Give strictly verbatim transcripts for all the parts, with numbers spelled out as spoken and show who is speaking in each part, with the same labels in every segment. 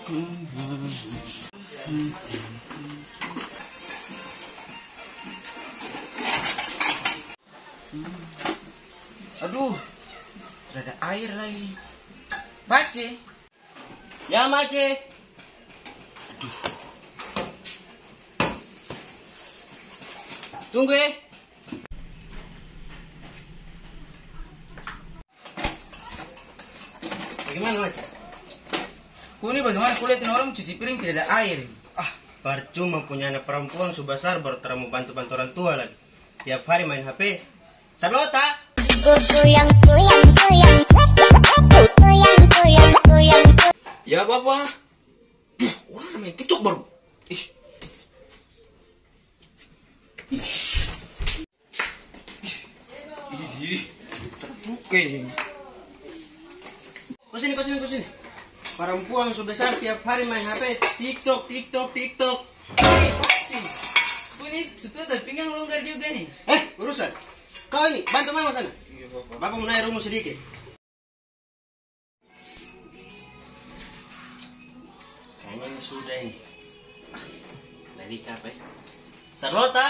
Speaker 1: Aduh, sudah ada air lagi. Mace.
Speaker 2: Ya, Mace.
Speaker 1: Aduh.
Speaker 2: Tunggu ya. Bagaimana, Mace?
Speaker 1: Ku ini bagaimana kulihatin orang cuci piring tidak ada air.
Speaker 2: Ah, percuma punya anak perempuan sudah besar baru terus mau bantu-bantu orang tua lagi. Tiap hari main H P. Sarlota.
Speaker 3: Goyang, goyang, goyang, goyang, goyang, goyang.
Speaker 1: Ya, Bapak. Orang main TikTok baru. Ih. Ih. Tersuke.
Speaker 2: Kesini, kesini, kesini. Perempuan sudah besar tiap hari main H P. TikTok, TikTok, TikTok.
Speaker 1: Eh, Paksi. Ku ini setelah dari pinggang longgar juga nih.
Speaker 2: Eh, urusan. Kau ini, bantu mama sana.
Speaker 1: Iya, Bapak.
Speaker 2: Bapak mau naik rumus sedikit. Kayaknya ini sudah ini. Ah, lagi apa ya? Sarlota.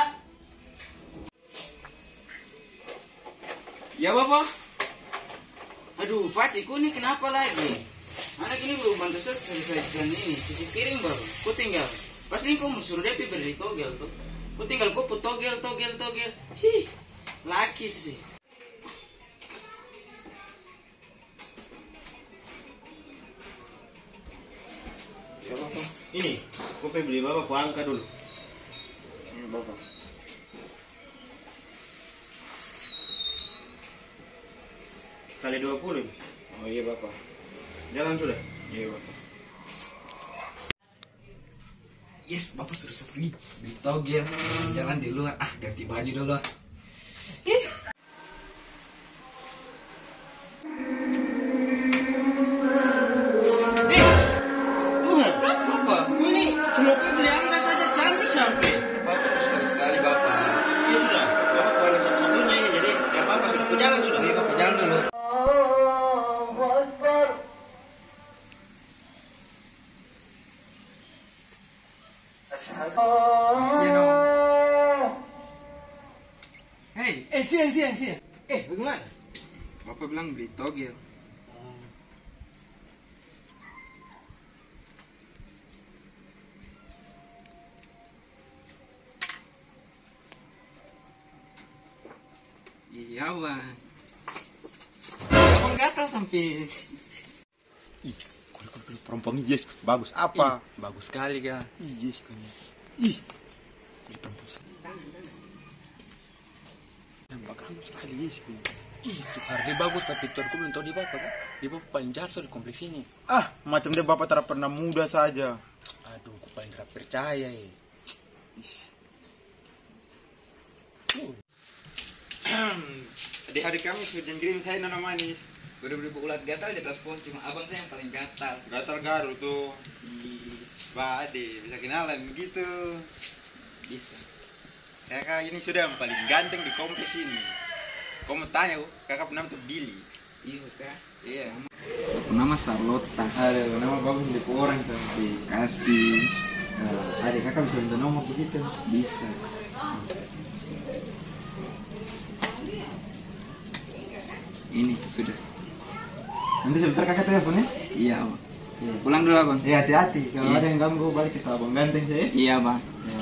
Speaker 1: Ya, Bapak. Aduh, Paci, ku ini kenapa lagi? Anak ini belum bantu saya selesaikan ini, cuci piring baru. Ku tinggal. Pasti kau mau suruh dia beri togel tuh. Ku tinggal ku put togel, togel, togel. Hih, laki sih. Ya, Bapak.
Speaker 2: Ini, aku pengen beli bapak, aku angkat dulu.
Speaker 1: Ya, Bapak.
Speaker 2: Kali dua puluh.
Speaker 1: Oh iya, Bapak.
Speaker 2: Jalan sudah.
Speaker 1: Iya, Bapak. Yes, Bapak suruh saya pergi beli togel, jalan di luar. Ah, ganti baju dulu. Ih.
Speaker 2: Tuhan,
Speaker 1: Bapak,
Speaker 2: aku ini cuma pengen beli angka saja cantik sampai.
Speaker 1: Bapak tuh sekali-sekali, Bapak.
Speaker 2: Ya sudah, bapak pulang satu-satunya ini, jadi tidak apa-apa sudah. Aku jalan sudah.
Speaker 1: Iya, Bapak, jalan dulu. Hei,
Speaker 2: Eh, siang, siang, siang.
Speaker 1: eh, bagaimana? Bapak bilang beli togel. Iya, Bang. Abang gatal sampai.
Speaker 4: Ih, kulit kulit perempuan ini yes, bagus apa?
Speaker 1: Ih, bagus sekali, Kak.
Speaker 4: Ih, yes kan. Ih, kulit perempuan sana. Nampak kamu sekali yes kan.
Speaker 1: Ih, itu harga bagus tapi tuanku belum tahu di bapak kan? Di bapak paling jahat soal di kompleks ini.
Speaker 4: Ah, macam dia bapak tak pernah muda saja.
Speaker 1: Aduh, aku paling tidak percaya ya.
Speaker 4: Di hari kami sudah kirim saya nona manis.
Speaker 1: Udah beli buku ulat gatal di atas pohon, cuma abang saya yang paling gatal.
Speaker 4: Gatal garu tuh.
Speaker 1: Ih,
Speaker 4: Bade, bisa kenalan begitu.
Speaker 1: bisa.
Speaker 4: Kakak ini sudah yang paling ganteng di kompleks ini. Kau mau tanya, oh, kakak nama tuh Billy.
Speaker 1: Iya, Kak.
Speaker 4: Iya.
Speaker 1: Nama Sarlota.
Speaker 4: Aduh, nama bagus di orang tapi.
Speaker 1: Kasih.
Speaker 4: Nah, adik kakak bisa minta nomor begitu.
Speaker 1: Bisa. Ini sudah.
Speaker 4: Nanti sebentar kakak telepon ya.
Speaker 1: Iya, Bang. Pulang dulu, Bang.
Speaker 4: Iya, hati-hati. Kalau
Speaker 1: Iya.
Speaker 4: ada yang ganggu balik ke abang ganteng saya.
Speaker 1: Iya, Bang.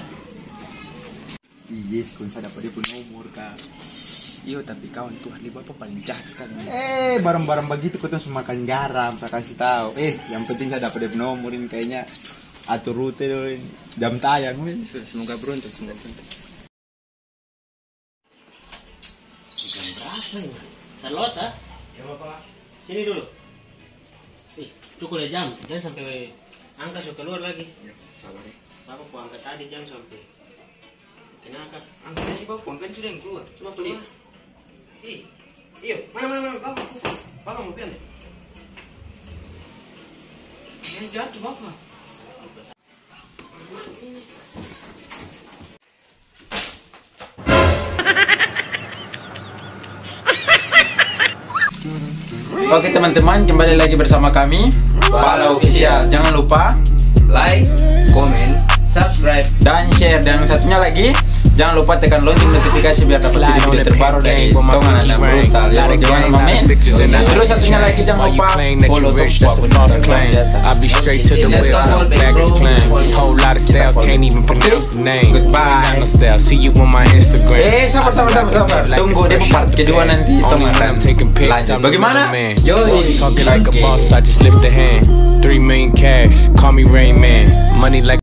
Speaker 4: Iya, kun saya dapat dia pun nomor kak.
Speaker 1: Iya, tapi kawan tuh ahli bapak paling jahat sekali.
Speaker 4: Eh, barang-barang begitu kau tuh semakan garam, saya kasih tahu. Eh, yang penting saya dapat dia nomor ini kayaknya atur rute dulu ini. Jam tayang ini.
Speaker 1: Semoga beruntung, semoga beruntung.
Speaker 2: Jam berapa ini? Sarlota?
Speaker 1: Ya, Bapak.
Speaker 2: Sini dulu. Ih, cukup ya jam. Jangan sampai angka suka keluar lagi.
Speaker 1: Ya, sabar ya.
Speaker 2: Bapak mau angkat tadi jangan sampai. Kenapa?
Speaker 1: Angkat aja, Bapak. Kan sudah yang keluar. Coba pelik.
Speaker 2: Ih, iyo, mana mana mana, bapak, bapak mau pian?
Speaker 1: Yang jatuh, Bapak.
Speaker 4: Oke teman-teman, kembali lagi bersama kami Pala Official. Jangan lupa
Speaker 1: like, komen, subscribe,
Speaker 4: dan share. Dan satunya lagi, jangan lupa tekan lonceng notifikasi biar dapat video terbaru dari Tongan dan Brutal. Yang jangan main. Terus satunya lagi jangan lupa follow
Speaker 5: I'll be straight to the wheel, baggage claim. Whole lot of styles, can't even pronounce the name.
Speaker 4: Goodbye.
Speaker 5: No style, see you on my Instagram.
Speaker 4: Eh, sabar, sabar, sabar, sabar. Tunggu deh part kedua nanti Tongan dan lanjut. Bagaimana?
Speaker 5: Yoi. Talking like a boss, I just lift a hand. Three million cash, call me Rain Man. Money like